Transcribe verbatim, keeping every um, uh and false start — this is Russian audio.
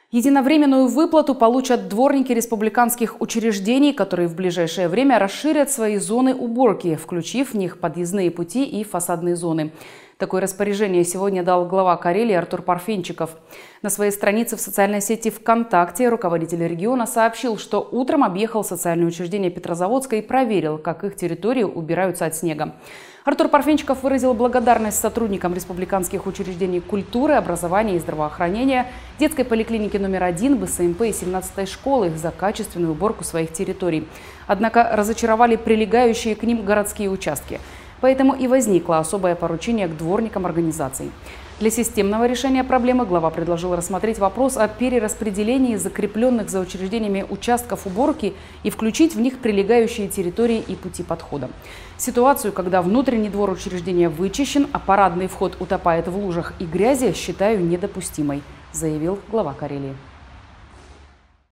Единовременную выплату получат дворники республиканских учреждений, которые в ближайшее время расширят свои зоны уборки, включив в них подъездные пути и фасадные зоны. Такое распоряжение сегодня дал глава Карелии Артур Парфенчиков. На своей странице в социальной сети ВКонтакте руководитель региона сообщил, что утром объехал социальное учреждение Петрозаводска и проверил, как их территории убираются от снега. Артур Парфенчиков выразил благодарность сотрудникам республиканских учреждений культуры, образования и здравоохранения, детской поликлиники номер один, БСМП и семнадцатой школы за качественную уборку своих территорий. Однако разочаровали прилегающие к ним городские участки. Поэтому и возникло особое поручение к дворникам организаций. Для системного решения проблемы глава предложил рассмотреть вопрос о перераспределении закрепленных за учреждениями участков уборки и включить в них прилегающие территории и пути подхода. Ситуацию, когда внутренний двор учреждения вычищен, а парадный вход утопает в лужах и грязи, считаю недопустимой, заявил глава Карелии.